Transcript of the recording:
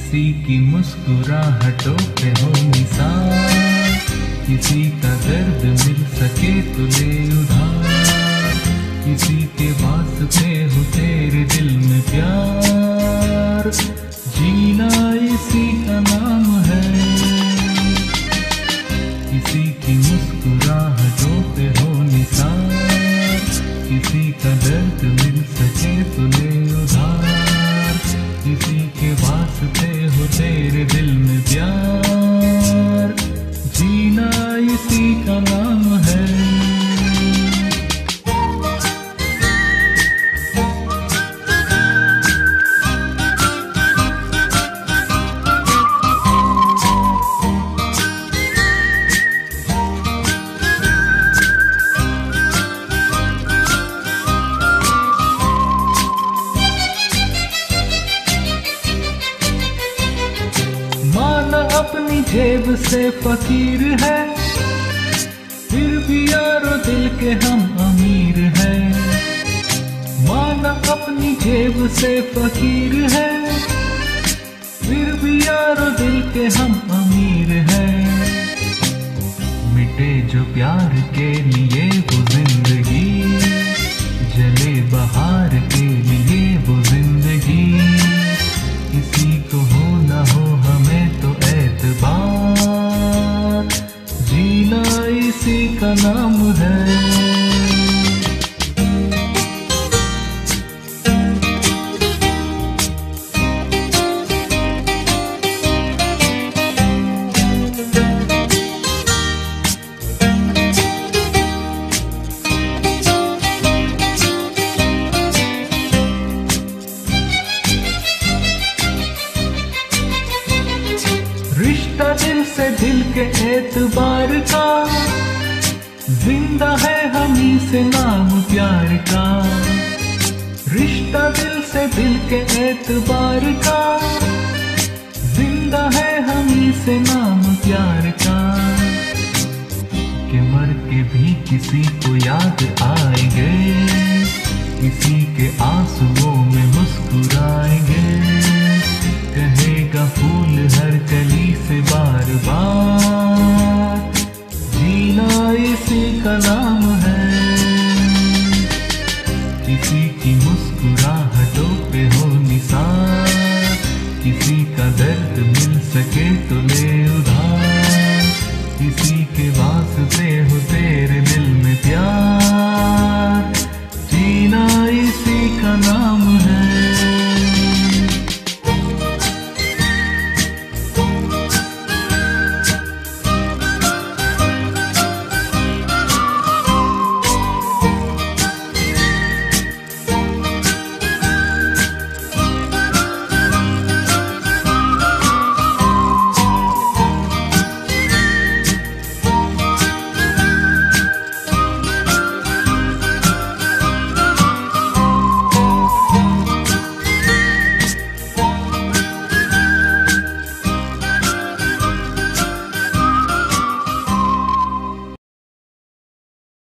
किसी की मुस्कुराहटों पे हो निसार, किसी का दर्द मिल सके तो ले उधार, किसी के वास्ते हो तेरे दिल में प्यार, जीना इसी का नाम है। किसी की मुस्कुराहटों पे हो निसार, किसी का दर्द मिल सके तो ले उधार, किसी के वास्ते हो तेरे दिल में प्यार, जीना इसी का नाम है। अपनी जेब से फकीर है, फिर भी यारो दिल के हम अमीर हैं। माना अपनी जेब से फकीर है, फिर भी यारो दिल के हम अमीर हैं। मिटे जो प्यार के लिए वो जिंदगी, जले बहार के लिए वो जिंदगी, किसी को हो ना हो हमें तो एतबार, जीना इसी का नाम है। रिश्ता दिल से दिल के एतबार का, जिंदा है हमी से नाम प्यार का। रिश्ता दिल से दिल के एतबार का, जिंदा है हमी से नाम प्यार का। कि मर के भी किसी को याद आएंगे, किसी के आंसुओं में मुस्कुराएंगे, कहेगा फूल हर कली से बार बार, जीना इसी का नाम है।